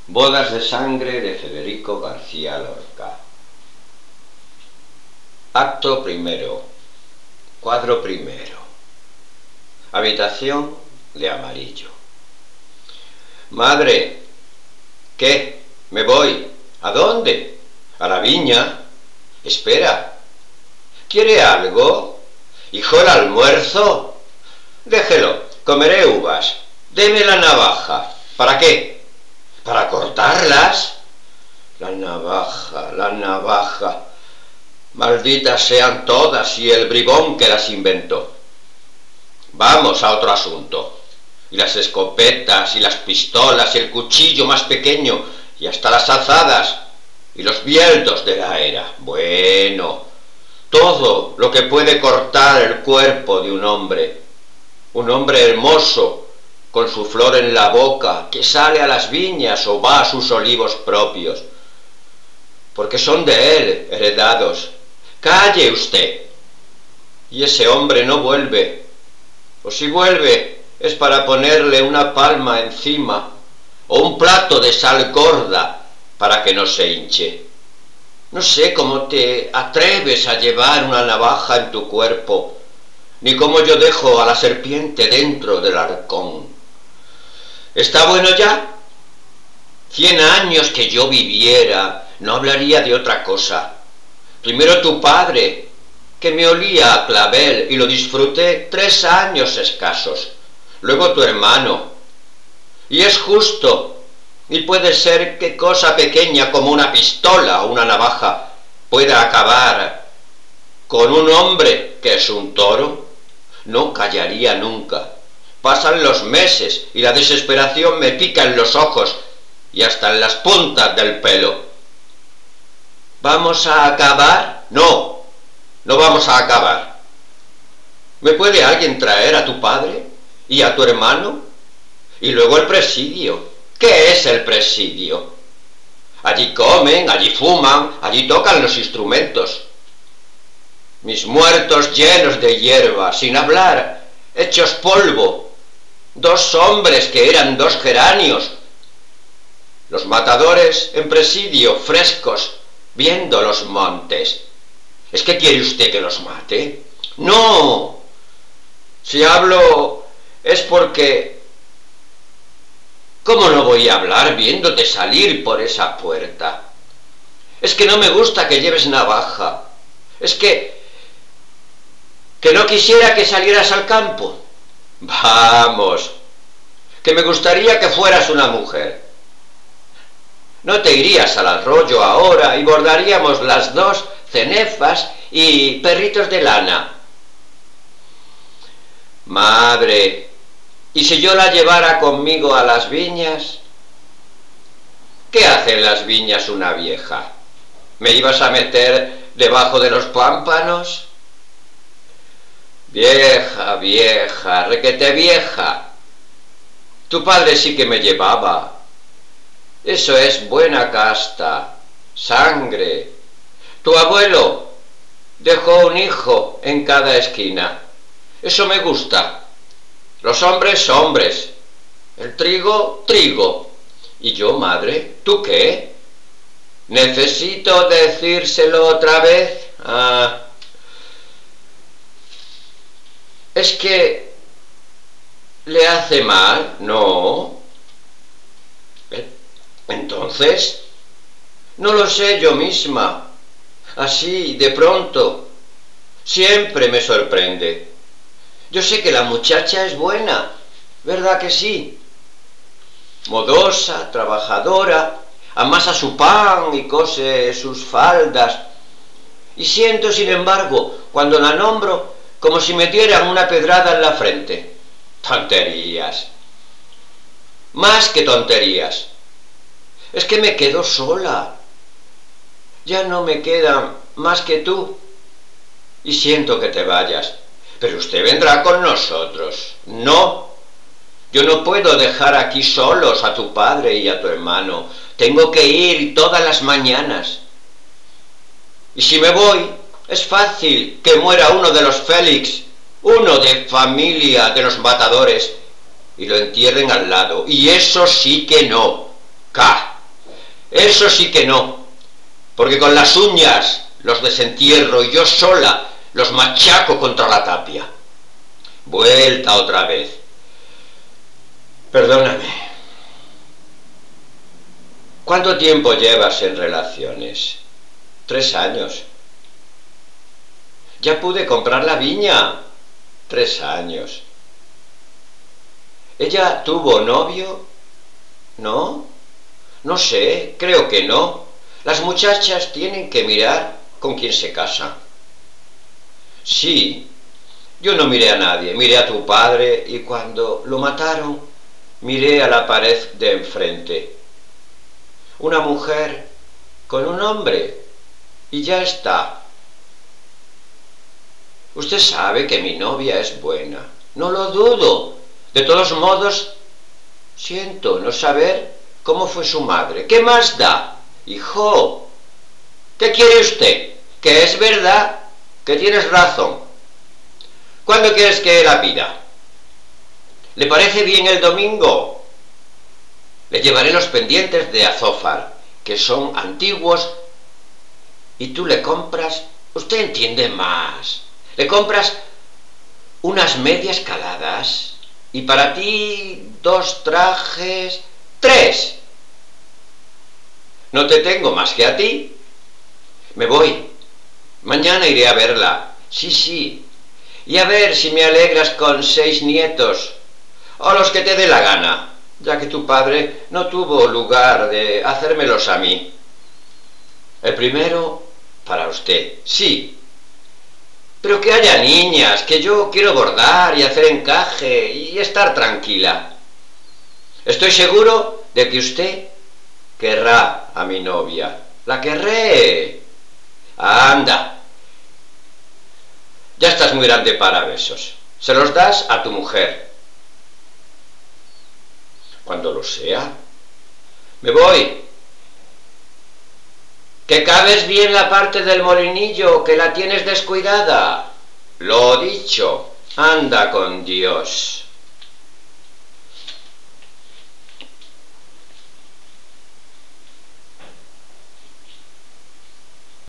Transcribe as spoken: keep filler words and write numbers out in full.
Bodas de sangre de Federico García Lorca. Acto primero. Cuadro primero. Habitación de amarillo. Madre, ¿qué? Me voy. ¿A dónde? A la viña. Espera. ¿Quiere algo? ¿Hijo, el almuerzo? Déjelo, comeré uvas. Deme la navaja. ¿Para qué? ¿Para cortarlas? La navaja, la navaja. Malditas sean todas y el bribón que las inventó. Vamos a otro asunto. Y las escopetas, y las pistolas, y el cuchillo más pequeño, y hasta las azadas, y los bieldos de la era. Bueno, todo lo que puede cortar el cuerpo de un hombre. Un hombre hermoso, con su flor en la boca, que sale a las viñas o va a sus olivos propios, porque son de él, heredados. ¡Calle usted! Y ese hombre no vuelve, o si vuelve es para ponerle una palma encima, o un plato de sal gorda, para que no se hinche. No sé cómo te atreves a llevar una navaja en tu cuerpo, ni cómo yo dejo a la serpiente dentro del arcón. ¿Está bueno ya? Cien años que yo viviera, no hablaría de otra cosa. Primero tu padre, que me olía a clavel y lo disfruté tres años escasos. Luego tu hermano. Y es justo, y puede ser que cosa pequeña como una pistola o una navaja pueda acabar con un hombre que es un toro. No callaría nunca. Pasan los meses y la desesperación me pica en los ojos y hasta en las puntas del pelo. ¿Vamos a acabar? No, no vamos a acabar. ¿Me puede alguien traer a tu padre y a tu hermano? Y luego el presidio. ¿Qué es el presidio? Allí comen, allí fuman, allí tocan los instrumentos. Mis muertos llenos de hierba, sin hablar, hechos polvo. Dos hombres que eran dos geranios. Los matadores en presidio, frescos, viendo los montes. ¿Es que quiere usted que los mate? No. Si hablo es porque... ¿Cómo no voy a hablar viéndote salir por esa puerta? Es que no me gusta que lleves navaja. Es que... que no quisiera que salieras al campo. Vamos, que me gustaría que fueras una mujer. No te irías al arroyo ahora y bordaríamos las dos cenefas y perritos de lana. Madre, ¿y si yo la llevara conmigo a las viñas? ¿Qué hace en las viñas una vieja? ¿Me ibas a meter debajo de los pámpanos? Vieja, vieja, requete vieja. Tu padre sí que me llevaba. Eso es buena casta, sangre. Tu abuelo dejó un hijo en cada esquina. Eso me gusta. Los hombres, hombres. El trigo, trigo. ¿Y yo, madre? ¿Tú qué? ¿Necesito decírselo otra vez? Ah... ¿Es que le hace mal? No. Entonces, no lo sé yo misma. Así, de pronto, siempre me sorprende. Yo sé que la muchacha es buena, ¿verdad que sí? Modosa, trabajadora, amasa su pan y cose sus faldas. Y siento, sin embargo, cuando la nombro, como si me dieran una pedrada en la frente. Tonterías. Más que tonterías. Es que me quedo sola. Ya no me quedan más que tú. Y siento que te vayas. Pero usted vendrá con nosotros. No. Yo no puedo dejar aquí solos a tu padre y a tu hermano. Tengo que ir todas las mañanas. Y si me voy... es fácil que muera uno de los Félix, uno de familia de los matadores, y lo entierren al lado. Y eso sí que no. ¡Ca! Eso sí que no, porque con las uñas los desentierro y yo sola los machaco contra la tapia. Vuelta otra vez. Perdóname. ¿Cuánto tiempo llevas en relaciones? Tres años. Ya pude comprar la viña. Tres años. ¿Ella tuvo novio? ¿No? No sé, creo que no. Las muchachas tienen que mirar con quién se casan. Sí, yo no miré a nadie, miré a tu padre y cuando lo mataron, miré a la pared de enfrente. Una mujer con un hombre y ya está. Usted sabe que mi novia es buena, no lo dudo. De todos modos, siento no saber cómo fue su madre. ¿Qué más da? Hijo, ¿qué quiere usted? Que es verdad, que tienes razón. ¿Cuándo quieres que la pida? ¿Le parece bien el domingo? Le llevaré los pendientes de azófar, que son antiguos, y tú le compras, usted entiende más, le compras unas medias caladas, y para ti dos trajes, tres. No te tengo más que a ti. Me voy. Mañana iré a verla. Sí, sí. Y a ver si me alegras con seis nietos, o los que te dé la gana, ya que tu padre no tuvo lugar de hacérmelos a mí. El primero, para usted, sí. Pero que haya niñas, que yo quiero bordar y hacer encaje y estar tranquila. Estoy seguro de que usted querrá a mi novia. La querré. Anda. Ya estás muy grande para besos. Se los das a tu mujer. Cuando lo sea. Me voy. Que cabes bien la parte del molinillo, que la tienes descuidada. Lo dicho. Anda con Dios.